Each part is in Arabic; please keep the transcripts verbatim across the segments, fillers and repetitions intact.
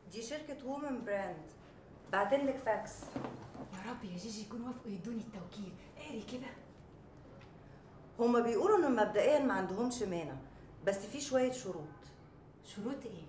دي شركة وومن براند، بعتلك فاكس. يا رب يا جيجي يكونوا وافقوا يدوني التوكيل. اقري كده. هما بيقولوا ان مبدئيا ما عندهمش مانع، بس في شوية شروط. شروط ايه؟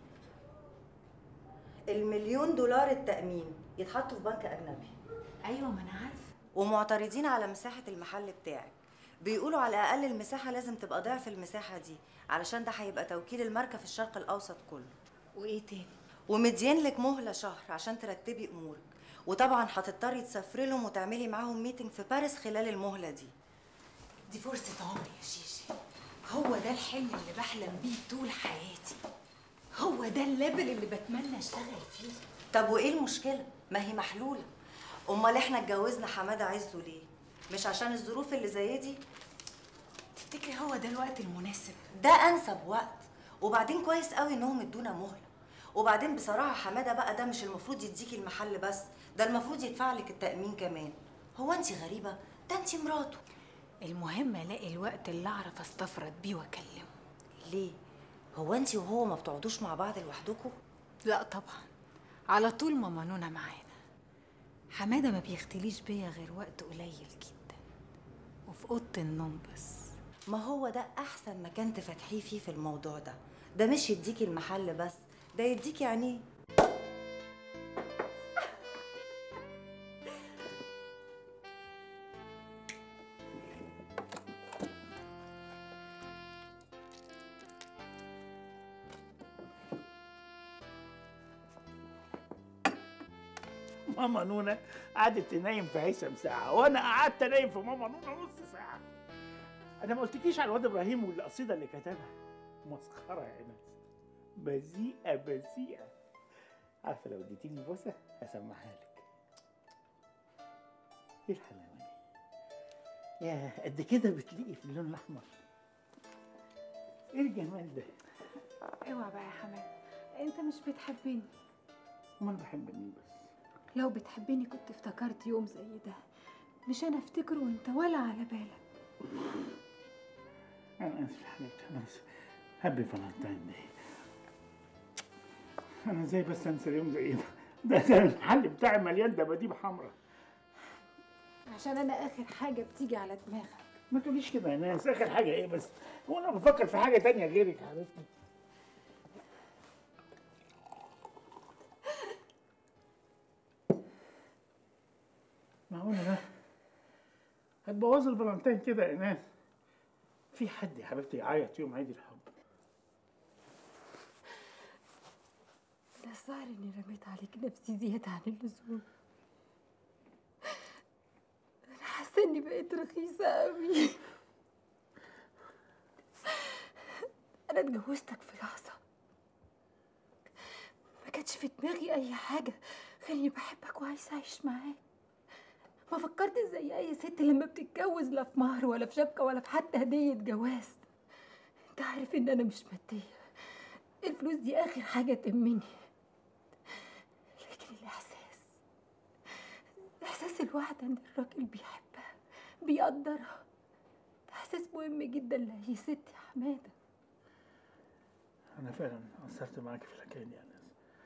المليون دولار التأمين يتحطوا في بنك أجنبي. ايوه ما انا عارفه. ومعترضين على مساحة المحل بتاعك، بيقولوا على الأقل المساحة لازم تبقى ضعف المساحة دي، علشان ده هيبقى توكيل الماركة في الشرق الأوسط كله. وايه تاني؟ ومدين لك مهلة شهر عشان ترتبي أمورك، وطبعا هتضطري تسافري لهم وتعملي معاهم ميتنج في باريس خلال المهلة دي. دي فرصة عمري يا جيجي، هو ده الحلم اللي بحلم بيه طول حياتي، هو ده الليفل اللي بتمنى اشتغل فيه. طب وإيه المشكلة؟ ما هي محلولة. أمال إحنا اتجوزنا حمادة عزه ليه؟ مش عشان الظروف اللي زي دي؟ تفتكري هو ده الوقت المناسب؟ ده أنسب وقت، وبعدين كويس قوي إنهم ادونا مهلة. وبعدين بصراحة حمادة بقى ده مش المفروض يديكي المحل بس، ده المفروض يدفع لك التأمين كمان. هو أنت غريبة؟ ده أنت مراته. المهم الاقي الوقت اللي اعرف استفرد بيه واكلمه. ليه؟ هو أنت وهو ما بتقعدوش مع بعض لوحدكم؟ لا طبعا، على طول ماما نونا معانا. حماده ما بيختليش بيا غير وقت قليل جدا، وفي اوضه النوم بس. ما هو ده أحسن مكان تفتحيه فيه في الموضوع ده. ده مش يديكي المحل بس، ده يديكي عينيه. ماما نونا قعدت تنايم في هيثم ساعة، وأنا قعدت أنايم في ماما نونا نص ساعة. أنا ما قلتكيش على الواد إبراهيم والقصيدة اللي كتبها؟ مسخرة يا ناس، بذيئة بذيئة. عارفة لو اديتيني بوسة هسمعها لك. إيه الحلاوة دي؟ يا قد كده بتليقي في اللون الأحمر. إيه الجمال ده؟ اوعى بقى يا حماد، انت مش بتحبني. أمال بحب مين بس؟ لو بتحبني كنت افتكرت يوم زي ده، مش انا افتكره وانت ولا على بالك. أنا آسف يا حبيبتي، أنا آسف. هابي فالنتاين داي. أنا إزاي بس أنسى يوم زي ده؟ ده ده المحل بتاعي مليان دباديب حمراء. عشان انا اخر حاجه بتيجي على دماغك. ما تقوليش كده يا ناس، آخر حاجة إيه بس؟ هو أنا بفكر في حاجة تانية غيرك يا حبيبتي؟ معقولة ده؟ هتبوظ الفالنتين كده يا ناس؟ في حد يا حبيبتي يعيط يوم عيد الحب؟ انا الظاهر اني رميت عليك نفسي زياده عن اللزوم. انا حاسه اني بقيت رخيصه قوي. انا اتجوزتك في لحظه ما كانش في دماغي اي حاجه غير اني بحبك وعايزه اعيش معاك. ما فكرت زي اي ست لما بتتجوز لا في مهر ولا في شبكه ولا في حتى هديه جواز. انت عارف ان انا مش ماديه، الفلوس دي اخر حاجه تهمني، لكن الاحساس، احساس الواحده ان الراجل بيحبها بيقدرها، ده احساس مهم جدا لاي ست يا حماده. أنا فعلا قصرت معاكي في الحكاية دي يا ناس.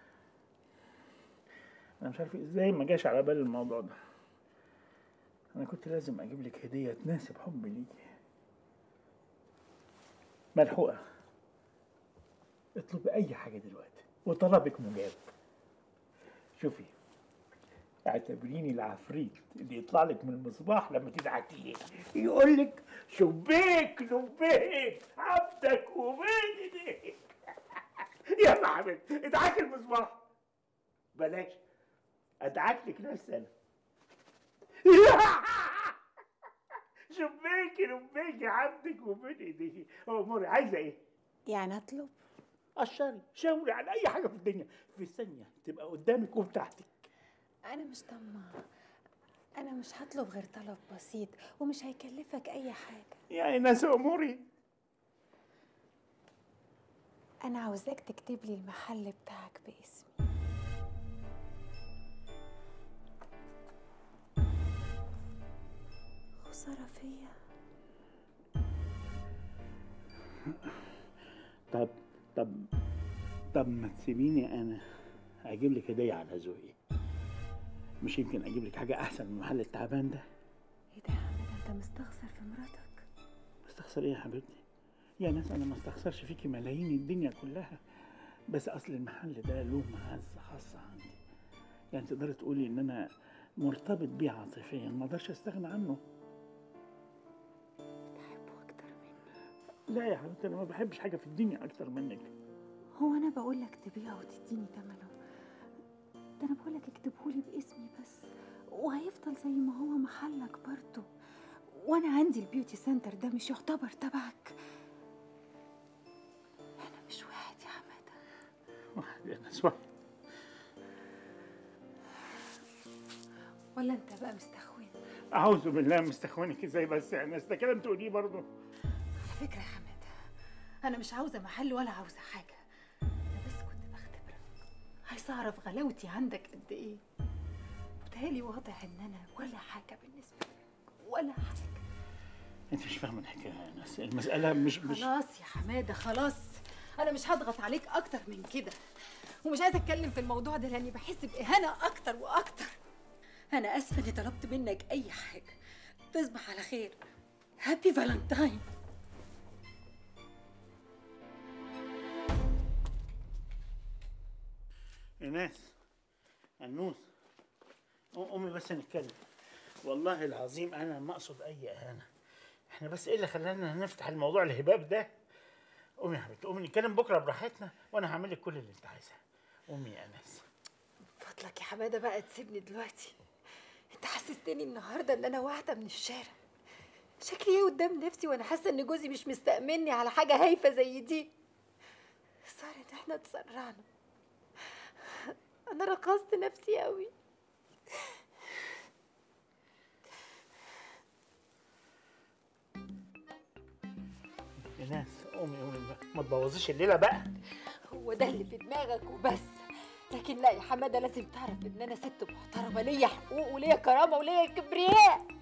أنا مش عارف إزاي ما جاش على بالي الموضوع ده. أنا كنت لازم أجيب لك هدية تناسب حبي ليكي. ملحوقة، اطلبي أي حاجة دلوقتي وطلبك مجاب. شوفي، اعتبريني العفريت اللي يطلع لك من المصباح لما تدعكي لي يقول لك شبيك لبيك عبدك وبيدك. يلا حبيبتي ادعكي المصباح. بلاش، ادعك لك نفسي انا. شبيكي لبيكي عبدك وبين ايديكي. اموري عايزه ايه؟ يعني اطلب؟ قشري شاوري على اي حاجه في الدنيا في ثانيه تبقى قدامك وبتاعتك. انا مش طماعه، انا مش هطلب غير طلب بسيط ومش هيكلفك اي حاجه. يا ناس اموري، انا عاوزاك تكتب لي المحل بتاعك باسمي. خساره فيا. طب طب طب ما تسيبيني انا هجيب لك هديه على ذوقي. مش يمكن اجيب لك حاجه احسن من المحل التعبان ده؟ ايه ده يا حماده، انت مستخسر في مراتك؟ مستخسر ايه يا حبيبتي؟ يا ناس انا ما استخسرش فيكي ملايين الدنيا كلها، بس اصل المحل ده له معزه خاصه عندي، يعني تقدري تقولي ان انا مرتبط بيه عاطفيا، ما اقدرش استغنى عنه. بتحبه اكتر مني؟ لا يا حبيبتي، انا ما بحبش حاجه في الدنيا اكتر منك. هو انا بقول لك تبيعه وتديني ثمنه؟ ده انا بقول لك اكتبهولي باسمي بس، وهيفضل زي ما هو محلك برضه، وانا عندي البيوتي سنتر ده مش يعتبر تبعك؟ احنا مش واحد يا حماده. واحد يا ناس، واحد. ولا انت بقى مستخوين؟ اعوذ بالله، مستخونك ازاي بس يا ناس؟ ده كلام تقوليه برضه. على فكره يا حماده، انا مش عاوزه محل ولا عاوزه حاجه، انا بس كنت بختبرك، عايزه اعرف غلاوتي عندك قد ايه. وتهيألي واضح ان انا ولا حاجه بالنسبه لك، ولا حاجه. انت مش فاهمه الحكايه يا ناس، المساله مش مش خلاص يا حماده خلاص، انا مش هضغط عليك اكتر من كده، ومش عايزه اتكلم في الموضوع ده لاني بحس باهانه اكتر واكتر. انا اسفه اني طلبت منك اي حاجه. تصبح على خير. هابي فالنتاين. ايناس، النوس، قومي بس نتكلم. والله العظيم انا ما اقصد اي اهانه، احنا بس ايه اللي خلانا نفتح الموضوع الهباب ده؟ قومي يا حبيبتي، قومي نتكلم بكره براحتنا، وانا هعمل لك كل اللي انت عايزاه. قومي يا انس. فضلك يا حماده بقى تسيبني دلوقتي، انت حسستني النهارده ان انا واحده من الشارع. شكلي ايه قدام نفسي وانا حاسه ان جوزي مش مستأمني على حاجه هايفه زي دي. صار ان احنا اتسرعنا، انا رقصت نفسي قوي. ايناس قومي قومي ما تبوظيش الليله بقى. هو ده اللي في دماغك وبس، لكن لا يا حماده، لازم تعرف ان انا ست محترمه، ليا حقوق وليا كرامه وليا كبرياء.